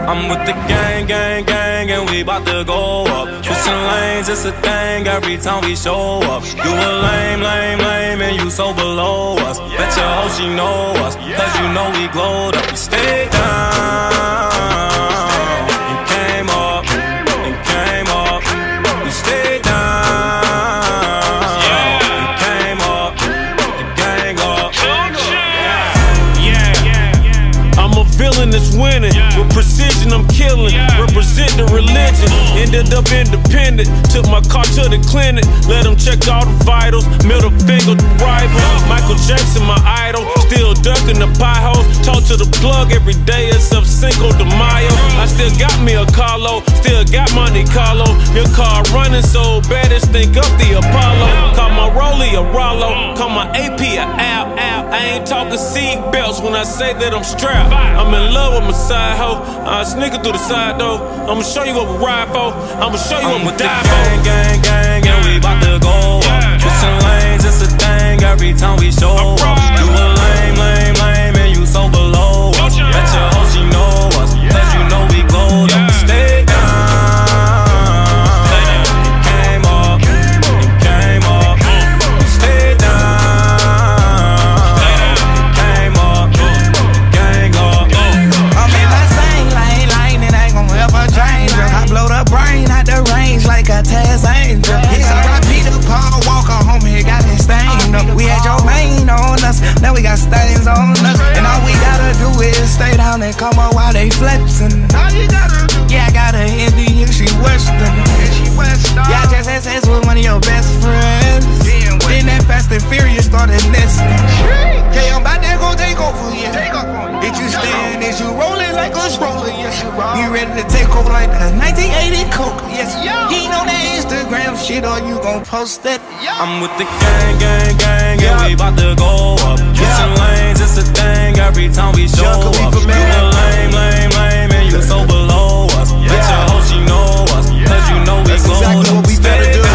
I'm with the gang, gang, gang, and we bout to go up. Switching lanes, it's a thing every time we show up. You a lame, lame, lame, and you so below us. Bet your hoe she know us, cause you know we glowed up. We stayed down and came up, and came up. We stayed down and came up, the gang up. I'm a villain that's winning. With precision I'm killing. Represent the religion. Ended up independent. Took my car to the clinic. Let them check all the vitals. Middle finger to rival. Michael Jackson my idol. Still ducking the potholes. Talk to the plug every day except Cinco de Mayo. I still got me a Carlo. Still got Monte Carlo. Your car running so bad it's think up the Apollo. Call my Rollie a Rollo. Call my AP a Al. I ain't talking seat belts when I say that I'm strapped. I'm in love with my side hoe. I sneak it through the side door. I'ma show you what we ride for. I'ma show you what we die for. Gang, gang, gang, and we bout to go up. Switching lanes, it's a thing every time we show up. You a lame, lame, lame, and you so below us. Bet your hoe she know us, cause you know we glowed up. We stayed down and came up, and came up. We stayed down and came up, gang up. I'm in my same lane, it ain't gon' ever change. I blow the brain out the range like a Taz Angel. It's R.I.P. to Paul Walker, homie, got me stained up. We had your main on us, now we got stains on us. And all we gotta do is stay down and come up while they flexin'. Yeah, I got a Indian, she Western. Yeah, I just had sex with one of your best friends. Then that Fast and Furious started nesting. Okay, I'm about to go take over, yeah. Did you stand? Is you rolling like a stroller? Yes, you roll. You ready to take over like a 1980 Coke? Yes, you ain't on that Instagram shit or you gon' post that? I'm with the gang, gang, gang, and we bout to go up. Switching lanes, it's a thing every time we show up. You a lame, lame, lame, and you so below us. Bet your hoe she know us, cause you know we glowed up. Exactly what we better do.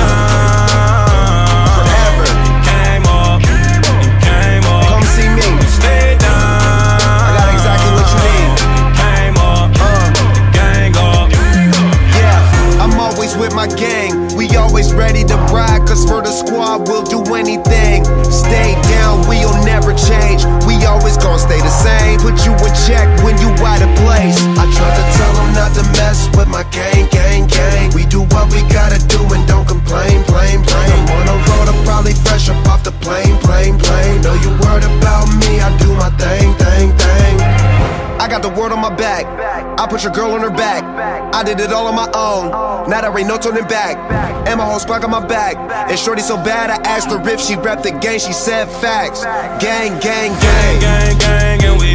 Forever. And came up, and came up. Come see me. Stay down. I got exactly what you need. Came up, gang up. Yeah, I'm always with my gang. We always ready to ride, cause for the squad we'll do anything. Stay down, we'll never change. We always gon' stay the same. Put you in check when you out of place. I try to tell them not to mess with my gang, gang, gang. We do what we gotta do and don't complain, plain, plain. I'm on the road, I'm probably fresh up off the plane, plane, plane. Know you worried about me, I do my thing, thing, thing. I got the word on my back. I put your girl on her back. I did it all on my own. Now there ain't no turning back. And my whole squad got my back. And shorty so bad, I asked her if she rep the gang. She said facts. Gang, gang, gang. Gang, gang, and we